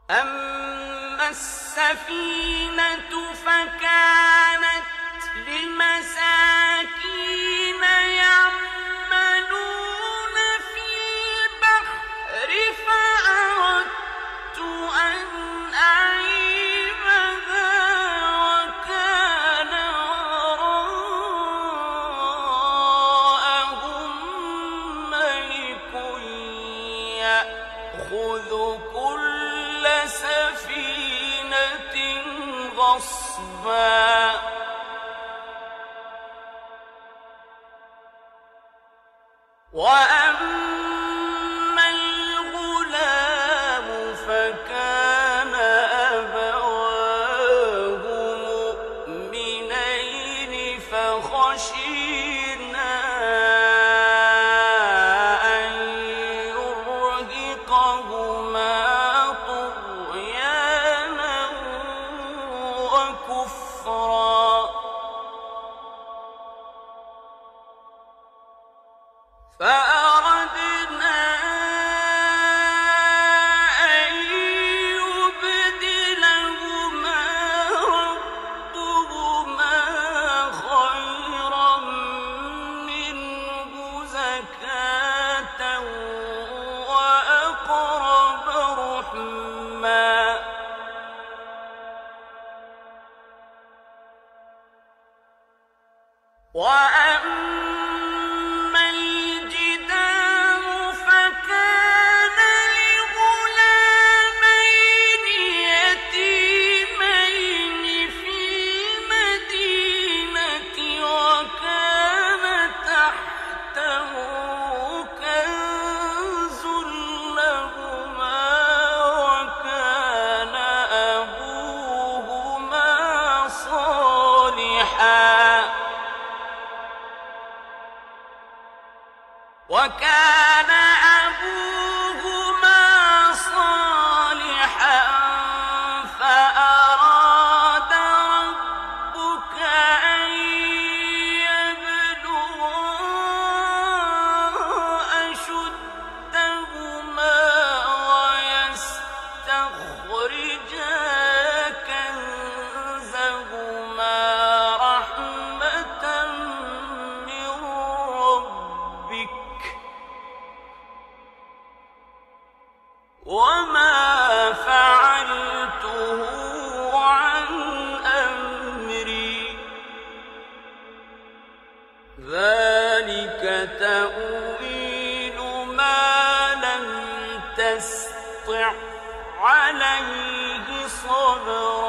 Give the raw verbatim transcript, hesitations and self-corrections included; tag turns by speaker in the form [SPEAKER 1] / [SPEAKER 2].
[SPEAKER 1] أما السفينة فكانت لمساكين يعملون في البحر فأردت أن أعيبها وكان وراءهم ملك يأخذ كل سفينة غصبا وأما الغلام فكان أبواه مؤمنين فخشينا أن يرهقهما طغيانا وكفرا فأردنا أن يبدلهما ربهما خيرا منه زكاة وأقرب رحما وأما الجدار فكان لغلامين يتيمين في المدينة وكان تحته كنز لهما وكان أبوهما صالحا وكان أبوهما صالحا فأراد ربك أن يبلغا أشدهما ويستخرجا كنزهما رحمة من ربك وما فعلته عن أمري ذلك تأويل ما لم تسطع عليه صبرا